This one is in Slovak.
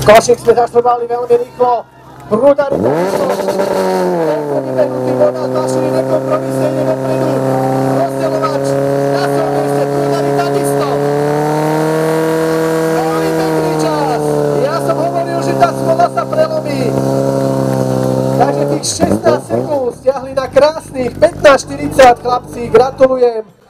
Košík sme zaštrbali veľmi rýchlo. Prúdari to vyšlo. Vybehnutý bodal, Bašili nekompromisne ide dopredu. Rozdeľovač na svojom mieste, Prúdari takisto. Veľmi pekný čas. Ja som hovoril, že tá smola sa prelomí. Takže tých 16 sekúnd stiahli na krásnych 15:40, chlapci, gratulujem.